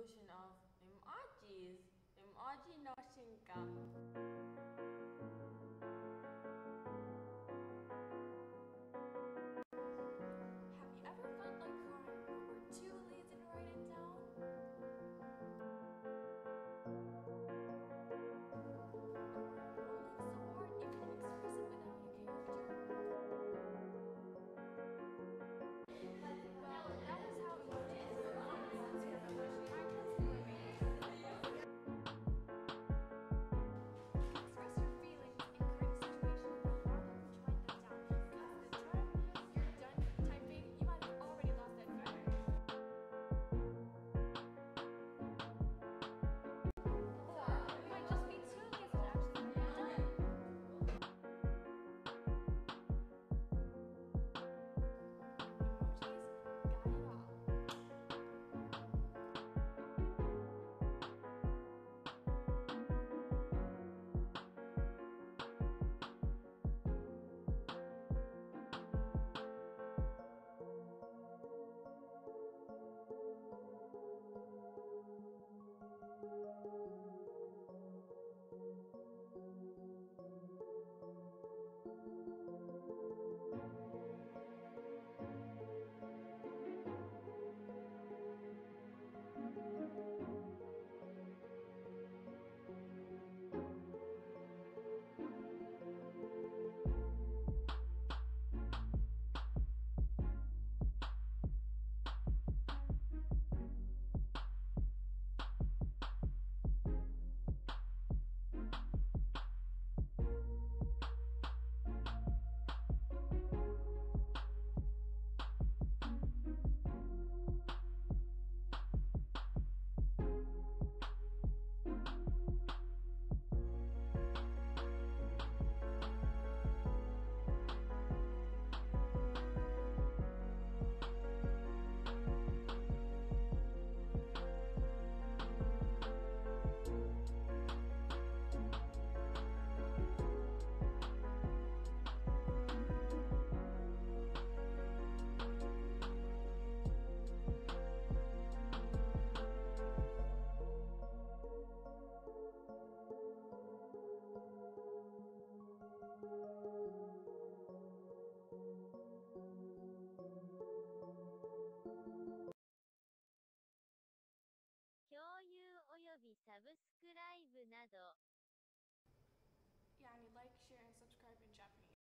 evolution of emojis. Emoji no shinka. Have you ever felt like crying but were too lazy to write it down? Rolling so hard you can express it without a character? Well, that is how emojis express your feelings in current situations rather than trying them down. Because the time you're done typing, you might have already lost that feeling. Or you might just be too lazy to actually get it done. Emojis got it all.